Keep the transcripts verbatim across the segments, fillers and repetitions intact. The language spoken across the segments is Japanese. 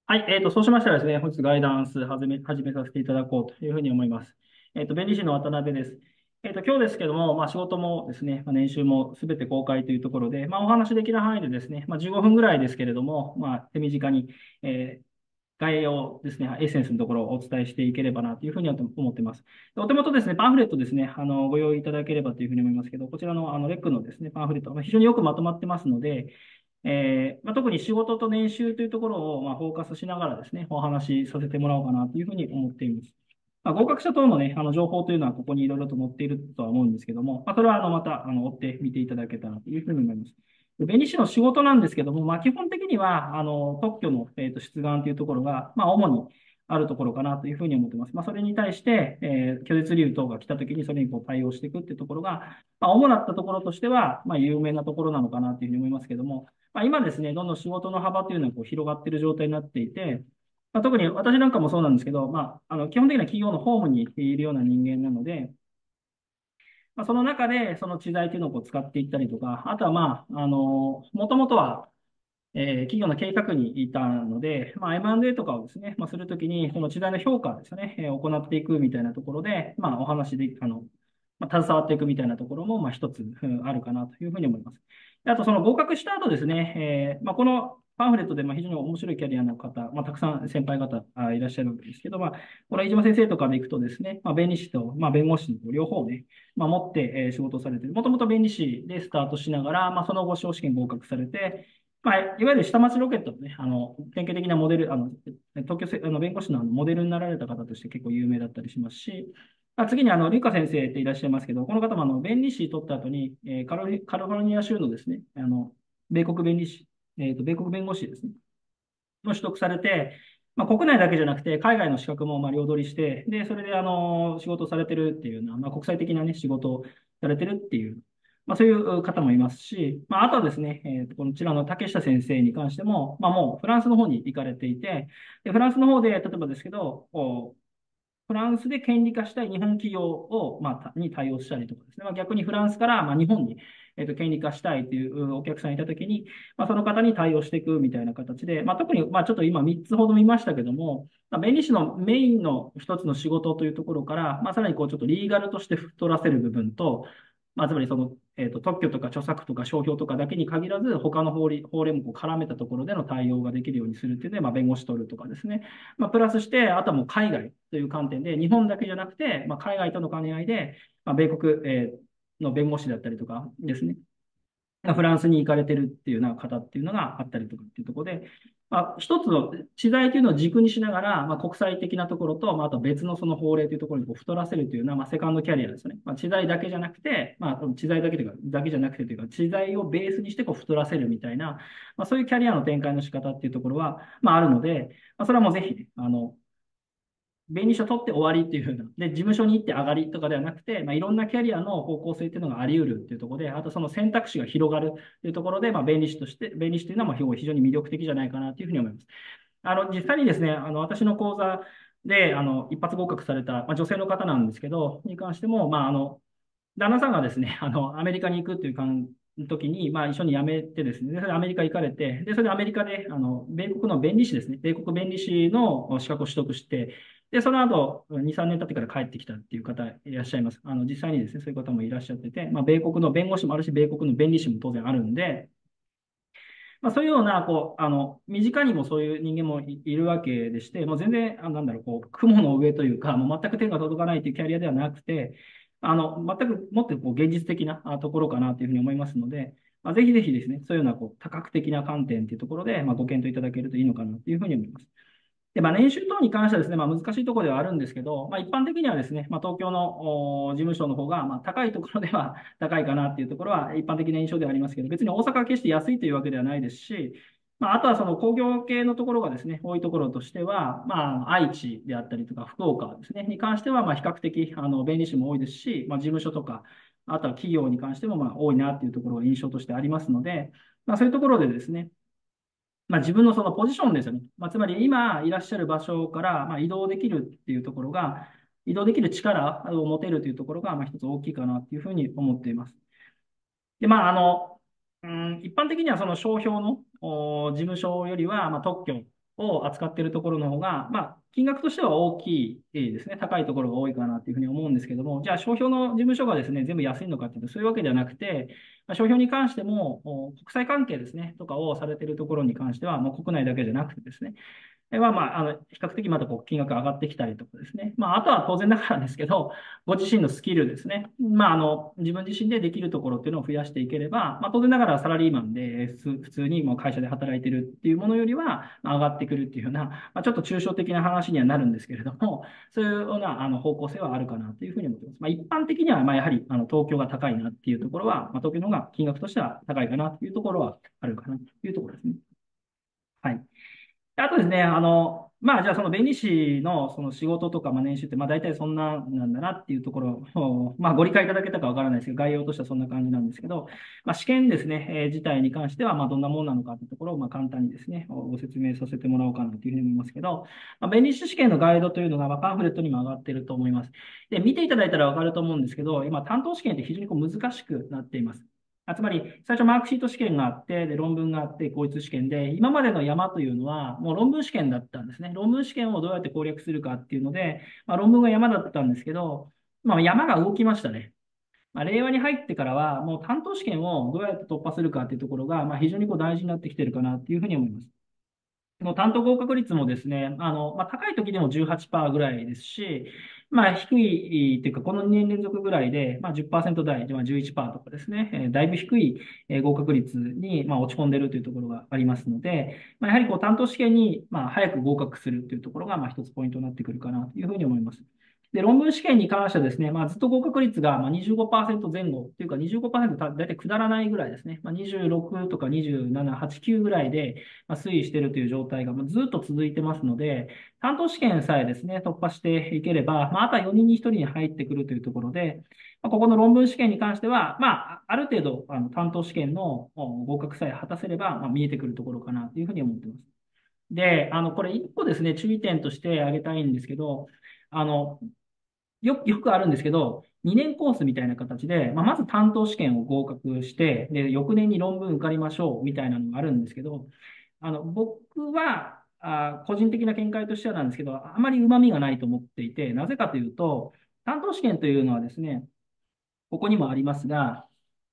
はい、えーと、そうしましたらですね、本日ガイダンス始め、始めさせていただこうというふうに思います。えーと、弁理士の渡辺です。えーと、今日ですけども、まあ、仕事もですね、まあ、年収もすべて公開というところで、まあ、お話しできる範囲でですね、まあ、じゅうごふんぐらいですけれども、まあ、手短に、えー概要ですね、エッセンスのところをお伝えしていければなというふうには思っています。お手元ですね、パンフレットですね、あの、ご用意いただければというふうに思いますけど、こちらのあのレックのですね、パンフレット、まあ、非常によくまとまってますので、えーまあ、特に仕事と年収というところを、まあ、フォーカスしながらですね、お話しさせてもらおうかなというふうに思っています。まあ、合格者等のね、あの情報というのはここにいろいろと載っているとは思うんですけども、まあ、それはあのまたあの追って見ていただけたらというふうに思います。で弁理士の仕事なんですけども、まあ、基本的にはあの特許の、えーと出願というところが、まあ、主にあるところかなというふうに思っています。まあ、それに対して、えー拒絶理由等が来たときにそれにこう対応していくっていうところが、まあ、主なったところとしては、まあ、有名なところなのかなというふうに思いますけども、まあ、今ですね、どんどん仕事の幅というのはこう広がっている状態になっていて、まあ、特に私なんかもそうなんですけど、まあ、あの基本的には企業のホームにいるような人間なので、まあ、その中でその知財というのをこう使っていったりとか、あとはまあ、あの、もともとは、えー企業の計画にいたので、まあ、エムアンドエー とかをですね、まあ、するときに、その知財の評価ですね、えー行っていくみたいなところで、まあ、お話で、あの、まあ、携わっていくみたいなところも、まあ、一つ、うんあるかなというふうに思います。であと、その合格した後ですね、えーまあ、このパンフレットで、まあ、非常に面白いキャリアの方、まあ、たくさん先輩方あいらっしゃるんですけど、まあ、これ、飯島先生とかでいくとですね、まあ、弁理士と、まあ、弁護士の両方ね、まあ、持って、えー仕事をされている。もともと弁理士でスタートしながら、まあ、その後、司法試験合格されて、まあ、いわゆる下町ロケットのね、あの、典型的なモデル、あの、東京せ、あの、弁護士のあのモデルになられた方として結構有名だったりしますし、まあ、次に、あの、リュカ先生っていらっしゃいますけど、この方も、あの、弁理士取った後に、えーカロリ、カリフォルニア州のですね、あの、米国弁理士、えっと、米国弁護士ですね、の取得されて、まあ、国内だけじゃなくて、海外の資格もまあ両取りして、で、それで、あの、仕事をされてるっていうような、まあ、国際的なね、仕事をされてるっていう、まあ、そういう方もいますし、まあ、あとはですね、えーと、こちらの竹下先生に関しても、まあ、もうフランスの方に行かれていて、で、フランスの方で、例えばですけど、こうフランスで権利化したい日本企業を、まあ、に対応したりとかですね、まあ、逆にフランスから、まあ、日本に、えっと、権利化したいというお客さんがいたときに、まあ、その方に対応していくみたいな形で、まあ、特に、まあ、ちょっと今みっつほど見ましたけども、まあ、弁理士のメインの一つの仕事というところから、まあ、さらにこうちょっとリーガルとして太らせる部分と、まあ、つまりその、えっと、特許とか著作とか商標とかだけに限らず、他の法律、法令もこう絡めたところでの対応ができるようにするっていうので、まあ、弁護士取るとかですね。まあ、プラスして、あとはもう海外という観点で、日本だけじゃなくて、まあ、海外との兼ね合いで、まあ、米国、えーの弁護士だったりとかですね。フランスに行かれてるっていうような方っていうのがあったりとかっていうところで、まあ、一つの知財というのを軸にしながら、まあ、国際的なところと、まあ、あと別のその法令というところにこう太らせるというような、まあ、セカンドキャリアですね。まあ、知財だけじゃなくて、まあ、知財だけというか、だけじゃなくてというか、知財をベースにしてこう太らせるみたいな、まあ、そういうキャリアの展開の仕方っていうところは、まあ、あるので、まあ、それはもうぜひね、あの、弁理士を取って終わりっていうふうな、で、事務所に行って上がりとかではなくて、まあ、いろんなキャリアの方向性っていうのがあり得るっていうところで、あとその選択肢が広がるっていうところで、まあ、弁理士として、弁理士というのはまあ非常に魅力的じゃないかなというふうに思います。あの、実際にですね、あの、私の講座で、あの、一発合格された、まあ、女性の方なんですけど、に関しても、まあ、あの、旦那さんがですね、あの、アメリカに行くっていう感時に、まあ、一緒に辞めてですね、でそれでアメリカ行かれて、で、それでアメリカで、あの、米国の弁理士ですね、米国弁理士の資格を取得して、で、その後、に、さんねん経ってから帰ってきたっていう方いらっしゃいます。あの、実際にですね、そういう方もいらっしゃってて、まあ、米国の弁護士もあるし、米国の弁理士も当然あるんで、まあ、そういうような、こう、あの、身近にもそういう人間もい、いるわけでして、もう全然、あ、なんだろう、こう、雲の上というか、もう全く手が届かないというキャリアではなくて、あの、全くもっとこう現実的なあところかなというふうに思いますので、まあ、ぜひぜひですね、そういうようなこう多角的な観点というところで、まあ、ご検討いただけるといいのかなというふうに思います。で、まあ、年収等に関してはですね、まあ、難しいところではあるんですけど、まあ、一般的にはですね、まあ、東京のお事務所の方が、まあ、高いところでは高いかなっていうところは一般的な印象ではありますけど、別に大阪は決して安いというわけではないですし、まあ、あとはその工業系のところがですね、多いところとしては、まあ、愛知であったりとか、福岡ですね、に関しては、まあ、比較的、あの、弁理士も多いですし、まあ、事務所とか、あとは企業に関しても、まあ、多いなっていうところが印象としてありますので、まあ、そういうところでですね、まあ、自分のそのポジションですよね。まあ、つまり今いらっしゃる場所からまあ移動できるっていうところが、移動できる力を持てるというところがまあ一つ大きいかなというふうに思っています。で、まあ、あの、うん、一般的にはその商標のお事務所よりはまあ特許を扱っているところの方が、まあ、金額としては大きいですね。高いところが多いかなというふうに思うんですけども、じゃあ、商標の事務所がですね、全部安いのかっていうと、そういうわけではなくて、まあ商標に関しても、国際関係ですね、とかをされているところに関しては、もう国内だけじゃなくてですね、は、まあ、あの、比較的またこう金額上がってきたりとかですね。まあ、あとは当然ながらですけど、ご自身のスキルですね。まあ、あの、自分自身でできるところっていうのを増やしていければ、まあ、当然ながらサラリーマンで普普通にもう会社で働いてるっていうものよりは、まあ上がってくるっていうような、まあ、ちょっと抽象的な話にはなるんですけれども、そういうようなあの方向性はあるかなというふうに思ってます。まあ、一般的には、まあ、やはりあの東京が高いなっていうところは、まあ、東京の方が金額としては高いかなというところはあるかなというところですね。はい。あとですね、あの、まあ、じゃあその弁理士のその仕事とか、まあ、年収って、まあ、大体そんななんだなっていうところを、まあ、ご理解いただけたかわからないですけど、概要としてはそんな感じなんですけど、まあ、試験ですね、えー自体に関しては、まあ、どんなものなのかというところを、まあ、簡単にですね、ご説明させてもらおうかなというふうに思いますけど、まあ、弁理士試験のガイドというのが、まあ、パンフレットにも上がっていると思います。で、見ていただいたらわかると思うんですけど、今、担当試験って非常にこう難しくなっています。あつまり、最初マークシート試験があって、で、論文があって、口述試験で、今までの山というのは、もう論文試験だったんですね。論文試験をどうやって攻略するかっていうので、まあ、論文が山だったんですけど、まあ、山が動きましたね。まあ、令和に入ってからは、もう担当試験をどうやって突破するかっていうところが、まあ、非常にこう大事になってきてるかなっていうふうに思います。の担当合格率もですね、あの、まあ、高い時でもじゅうはちパーセントぐらいですし、まあ、低いっていうか、このにねん連続ぐらいで、まあ、じゅっパーセント台、まあ、じゅういちパーセントとかですね、えーだいぶ低いえー合格率に、まあ、落ち込んでいるというところがありますので、まあ、やはりこう担当試験に、まあ、早く合格するというところが、まあ、一つポイントになってくるかなというふうに思います。で、論文試験に関してはですね、まあ、ずっと合格率がまあにじゅうごパーセント前後というかにじゅうごパーセントだいたい下らないぐらいですね。まあ、にじゅうろくとかにじゅうなな、はち、きゅうぐらいでまあ推移しているという状態がまあずっと続いてますので、担当試験さえですね、突破していければ、まあ、あとはよにんにひとりに入ってくるというところで、まあ、ここの論文試験に関しては、まあ、ある程度あの担当試験の合格さえ果たせれば、まあ、見えてくるところかなというふうに思っています。で、あの、これ一個ですね、注意点として挙げたいんですけど、あの、よ、よくあるんですけど、にねんコースみたいな形で、まあ、まず担当試験を合格して、で、翌年に論文受かりましょうみたいなのがあるんですけど、あの、僕は、あ、個人的な見解としてはなんですけど、あまり旨味がないと思っていて、なぜかというと、担当試験というのはですね、ここにもありますが、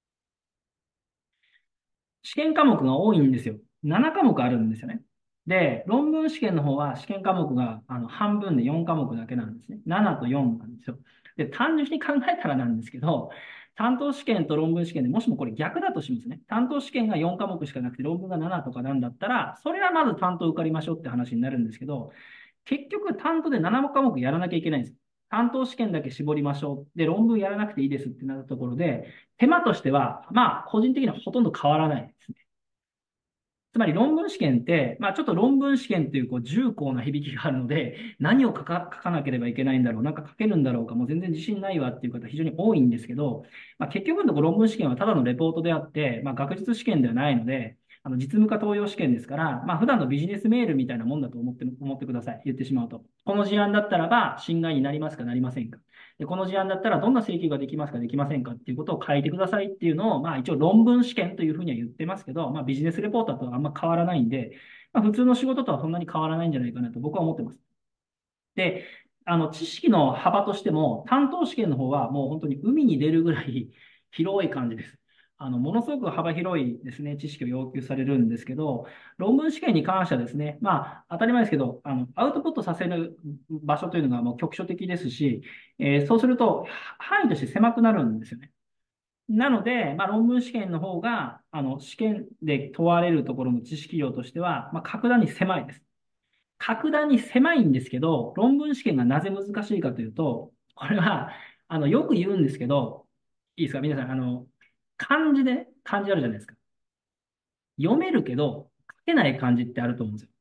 試験科目が多いんですよ。なな科目あるんですよね。で、論文試験の方は試験科目があの半分でよん科目だけなんですね。ななとよんなんですよ。で、単純に考えたらなんですけど、担当試験と論文試験でもしもこれ逆だとしますね。担当試験がよん科目しかなくて論文がななとかなんだったら、それはまず担当受かりましょうって話になるんですけど、結局担当でなな科目やらなきゃいけないんです。担当試験だけ絞りましょう。で、論文やらなくていいですってなったところで、手間としては、まあ、個人的にはほとんど変わらないですね。つまり論文試験って、まあちょっと論文試験っていうこう重厚な響きがあるので、何を書か、書かなければいけないんだろう、なんか書けるんだろうか、もう全然自信ないわっていう方非常に多いんですけど、まあ結局のところ論文試験はただのレポートであって、まあ学術試験ではないので、あの実務家登用試験ですから、まあ普段のビジネスメールみたいなもんだと思って、思ってください。言ってしまうと。この事案だったらば、侵害になりますか、なりませんか。で、この事案だったらどんな請求ができますか、できませんかっていうことを書いてくださいっていうのを、まあ一応論文試験というふうには言ってますけど、まあビジネスレポートとあんま変わらないんで、まあ、普通の仕事とはそんなに変わらないんじゃないかなと僕は思ってます。で、あの、知識の幅としても、担当試験の方はもう本当に海に出るぐらい広い感じです。あの、ものすごく幅広いですね、知識を要求されるんですけど、論文試験に関してはですね、まあ、当たり前ですけど、あの、アウトプットさせる場所というのがもう局所的ですし、えーそうすると、範囲として狭くなるんですよね。なので、まあ、論文試験の方が、あの、試験で問われるところの知識量としては、まあ、格段に狭いです。格段に狭いんですけど、論文試験がなぜ難しいかというと、これは、あの、よく言うんですけど、いいですか皆さん、あの、漢字でね、漢字あるじゃないですか。読めるけど、書けない漢字ってあると思うんですよ。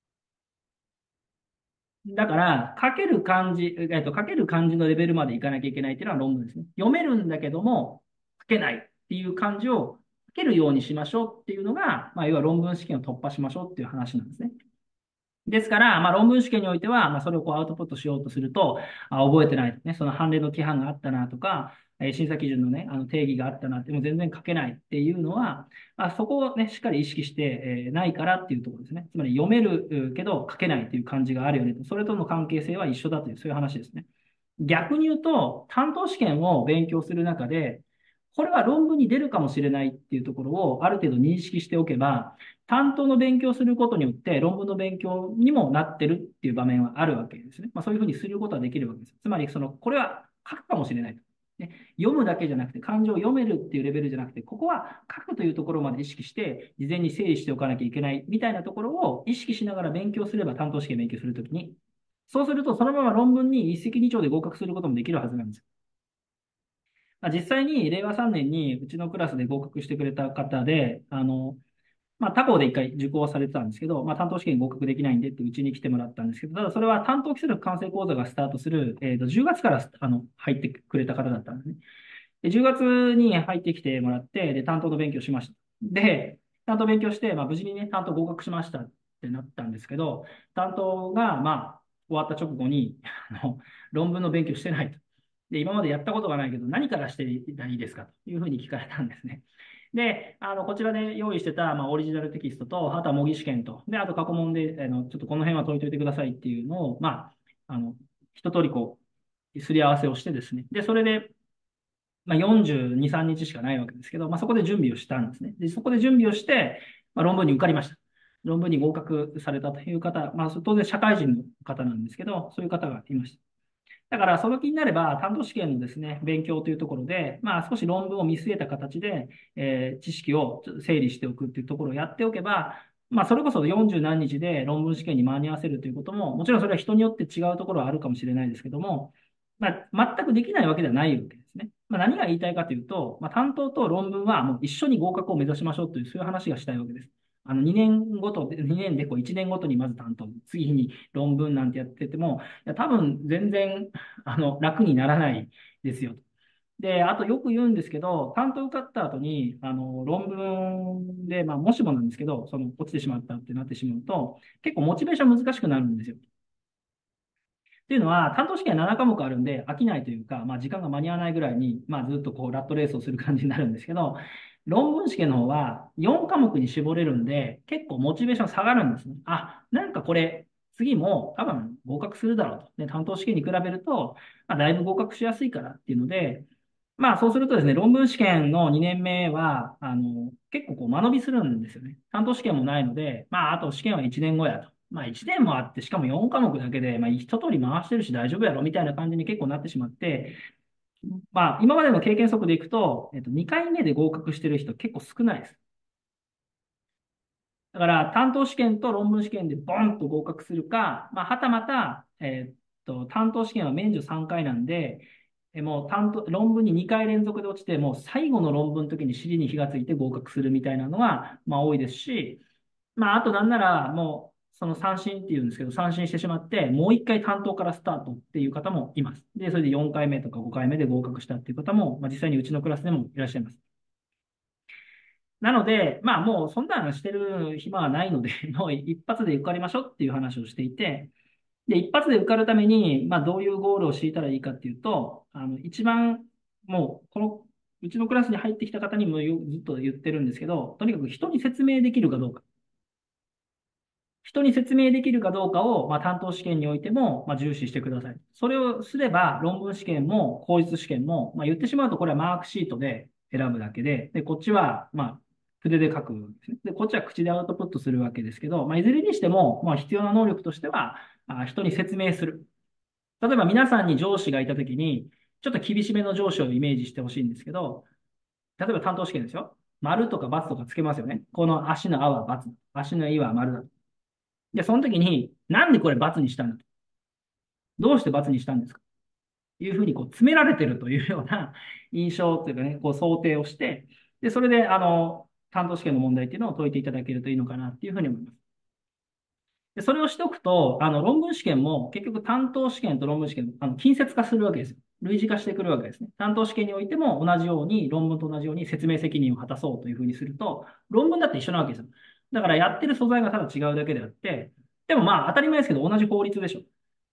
だから、書ける漢字、えっと、書ける漢字のレベルまでいかなきゃいけないっていうのは論文ですね。読めるんだけども、書けないっていう漢字を書けるようにしましょうっていうのが、まあ、要は論文試験を突破しましょうっていう話なんですね。ですから、まあ、論文試験においては、まあ、それをこうアウトプットしようとすると、あ、覚えてない、ね、その判例の規範があったなとか、 えー審査基準のね、あの定義があったなって、もう全然書けないっていうのは、まあ、そこをね、しっかり意識して、えーないからっていうところですね。つまり読めるけど書けないという感じがあるよねと。それとの関係性は一緒だという、そういう話ですね。逆に言うと、担当試験を勉強する中で、これは論文に出るかもしれないっていうところをある程度認識しておけば、担当の勉強をすることによって論文の勉強にもなってるっていう場面はあるわけですね。まあ、そういうふうにすることはできるわけです。つまり、その、これは書くかもしれない。ね、読むだけじゃなくて、感情を読めるっていうレベルじゃなくて、ここは書くというところまで意識して、事前に整理しておかなきゃいけないみたいなところを意識しながら勉強すれば、担当試験勉強するときに、そうすると、そのまま論文に一石二鳥で合格することもできるはずなんですよ。まあ、実際に、令和さんねんにうちのクラスで合格してくれた方で、あの、まあ、他校で一回受講されてたんですけど、まあ、担当試験合格できないんでってうちに来てもらったんですけど、ただそれは担当基礎力完成講座がスタートする、えっと、じゅうがつからあの入ってくれた方だったんですね。で、じゅうがつに入ってきてもらって、で、担当の勉強しました。で、担当勉強して、まあ、無事にね、担当合格しましたってなったんですけど、担当が、まあ、終わった直後に、あの、論文の勉強してないと。で、今までやったことがないけど、何からしていいですかというふうに聞かれたんですね。で、あの、こちらで用意してた、まあ、オリジナルテキストと、あとは模擬試験と、で、あと過去問で、あの、ちょっとこの辺は解いといてくださいっていうのを、まあ、あの、一通りこう、すり合わせをしてですね。で、それで、まあ、よんじゅうに、さんにちしかないわけですけど、まあ、そこで準備をしたんですね。で、そこで準備をして、まあ、論文に受かりました。論文に合格されたという方、まあ、当然社会人の方なんですけど、そういう方がいました。だから、その気になれば、担当試験のですね、勉強というところで、まあ、少し論文を見据えた形で、えー知識をちょっと整理しておくっていうところをやっておけば、まあ、それこそよんじゅう何日で論文試験に間に合わせるということも、もちろんそれは人によって違うところはあるかもしれないですけども、まあ、全くできないわけではないわけですね。まあ、何が言いたいかというと、まあ、担当と論文はもう一緒に合格を目指しましょうという、そういう話がしたいわけです。あの、にねんごとで、にねんでこういちねんごとにまず担当、次に論文なんてやってても、いや多分全然、あの、楽にならないですよ。で、あとよく言うんですけど、担当受かった後に、あの、論文で、まあ、もしもなんですけど、その、落ちてしまったってなってしまうと、結構モチベーション難しくなるんですよ。っていうのは、担当試験なな科目あるんで、飽きないというか、まあ、時間が間に合わないぐらいに、まあ、ずっとこう、ラットレースをする感じになるんですけど、論文試験の方はよん科目に絞れるんで、結構モチベーション下がるんですね。あ、なんかこれ、次も多分合格するだろうと。で、担当試験に比べると、まあ、だいぶ合格しやすいからっていうので、まあ、そうするとですね、論文試験のにねんめは、あの、結構こう間延びするんですよね。担当試験もないので、まあ、あと試験はいちねんごやと。まあ、いちねんもあって、しかもよん科目だけで、まあ、一通り回してるし大丈夫やろみたいな感じに結構なってしまって、まあ、今までの経験則でいくと、えっと、にかいめで合格してる人結構少ないです。だから、担当試験と論文試験でボンと合格するか、まあ、はたまた、えっと、担当試験は免除さんかいなんで、えもう担当、論文ににかい連続で落ちて、もう最後の論文の時に尻に火がついて合格するみたいなのは、まあ多いですし、まああとなんならもう、その三振っていうんですけど、三振してしまって、もう一回担当からスタートっていう方もいます。で、それでよんかいめとかごかいめで合格したっていう方も、まあ実際にうちのクラスでもいらっしゃいます。なので、まあもうそんなのしてる暇はないので、もう一発で受かりましょうっていう話をしていて、で、一発で受かるために、まあどういうゴールを敷いたらいいかっていうと、あの、一番、もう、この、うちのクラスに入ってきた方にもよずっと言ってるんですけど、とにかく人に説明できるかどうか。人に説明できるかどうかを、まあ、担当試験においても、まあ、重視してください。それをすれば、論文試験も、口述試験も、まあ、言ってしまうと、これはマークシートで選ぶだけで、で、こっちは、まあ、筆で書くんですね。で、こっちは口でアウトプットするわけですけど、まあ、いずれにしても、まあ、必要な能力としては、あ人に説明する。例えば、皆さんに上司がいたときに、ちょっと厳しめの上司をイメージしてほしいんですけど、例えば担当試験ですよ。丸とか×とかつけますよね。この足のあは×、足のいは丸だ。で、その時に、なんでこれ×にしたんだと。どうして×にしたんですかというふうにこう詰められてるというような印象というかね、こう想定をして、で、それで、あの、担当試験の問題っていうのを解いていただけるといいのかなっていうふうに思います。で、それをしておくと、あの、論文試験も結局担当試験と論文試験、あの、近接化するわけですよ。類似化してくるわけですね。担当試験においても同じように、論文と同じように説明責任を果たそうというふうにすると、論文だって一緒なわけですよ。だからやってる素材がただ違うだけであって、でもまあ当たり前ですけど同じ法律でしょ。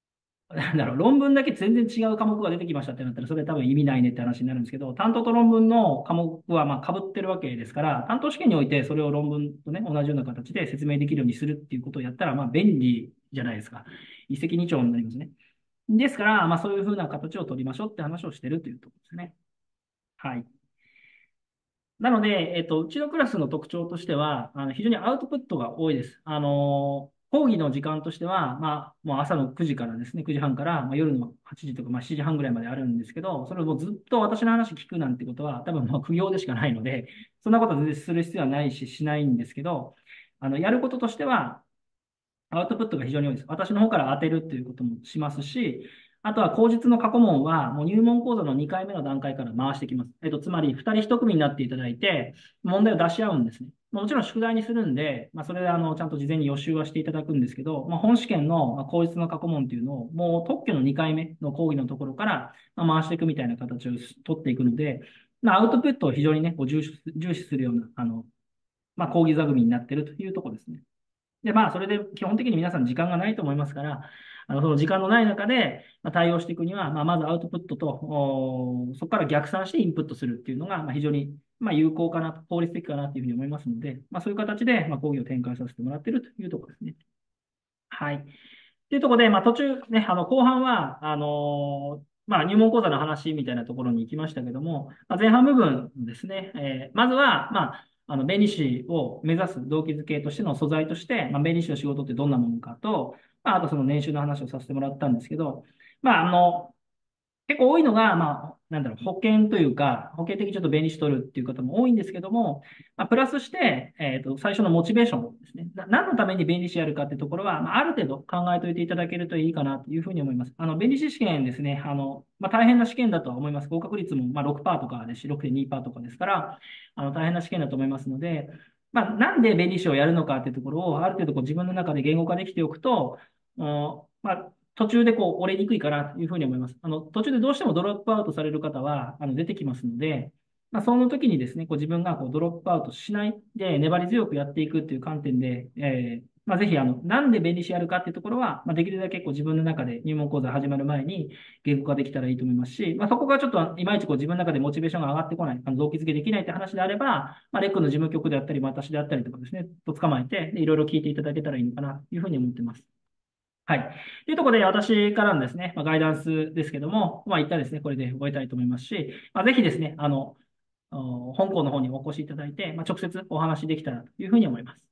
なんだろう、論文だけ全然違う科目が出てきましたってなったら、それ多分意味ないねって話になるんですけど、担当と論文の科目はまあ被ってるわけですから、担当試験においてそれを論文とね、同じような形で説明できるようにするっていうことをやったら、まあ便利じゃないですか。一石二鳥になりますね。ですから、まあそういうふうな形を取りましょうって話をしてるというところですね。はい。なので、えっと、うちのクラスの特徴としては、あの非常にアウトプットが多いです。あの、講義の時間としては、まあ、もう朝のくじからですね、くじはんから、まあ、夜のはちじとか、まあ、しちじはんぐらいまであるんですけど、それをもうずっと私の話聞くなんてことは、多分まあ苦行でしかないので、そんなことは全然する必要はないし、しないんですけど、あの、やることとしては、アウトプットが非常に多いです。私の方から当てるっていうこともしますし、あとは口述の過去問は、もう入門講座のにかいめの段階から回してきます。えっと、つまり、ふたりひと組になっていただいて、問題を出し合うんですね。もちろん宿題にするんで、まあ、それであの、ちゃんと事前に予習はしていただくんですけど、まあ、本試験のまあ口述の過去問っていうのを、もう特許のにかいめの講義のところからまあ回していくみたいな形を取っていくので、まあ、アウトプットを非常にね、こう重視、重視するような、あの、まあ、講義座組になっているというところですね。で、まあ、それで基本的に皆さん時間がないと思いますから、あの、その時間のない中でまあ対応していくには、まあ、まずアウトプットと、おそこから逆算してインプットするっていうのが、まあ、非常に、まあ、有効かな、効率的かなというふうに思いますので、まあ、そういう形で、まあ、講義を展開させてもらっているというところですね。はい。というところで、まあ、途中ね、あの、後半は、あのーまあ、入門講座の話みたいなところに行きましたけども、まあ、前半部分ですね、えーまずは、まあ、あの、弁理士を目指す動機づけとしての素材として、まあ、弁理士の仕事ってどんなものかと、まあ、あとその年収の話をさせてもらったんですけど、まあ、あの、結構多いのが、まあ、なんだろう、保険というか、保険的にちょっと便利しとるっていう方も多いんですけども、まあ、プラスして、えっと、最初のモチベーションですね。な何のために弁理士やるかっていうところは、まあ、ある程度考えておいていただけるといいかなというふうに思います。あの、弁理士試験ですね。あの、まあ、大変な試験だとは思います。合格率も、まあ、ろくパーセントとかですし、ろくてんにパーセントとかですから、あの、大変な試験だと思いますので、まあ、なんで弁理士をやるのかっていうところを、ある程度こう自分の中で言語化できておくと、まあ、途中でこう折れにくいかなというふうに思います。あの、途中でどうしてもドロップアウトされる方は、あの、出てきますので、まあ、その時にですね、こう自分がこうドロップアウトしないで粘り強くやっていくっていう観点で、えー、まあ、ぜひ、あの、なんで弁理士やるかっていうところは、まあ、できるだけこう自分の中で入門講座始まる前に言語化できたらいいと思いますし、まあ、そこがちょっといまいちこう自分の中でモチベーションが上がってこない、あの動機づけできないって話であれば、まあ、レックの事務局であったり、私であったりとかですね、と捕まえて、でいろいろ聞いていただけたらいいのかなというふうに思ってます。はい。というところで、私からのですね、まあ、ガイダンスですけども、まあ、一旦ですね、これで終えたいと思いますし、まあ、ぜひですね、あの、本校の方にお越しいただいて、まあ、直接お話できたらというふうに思います。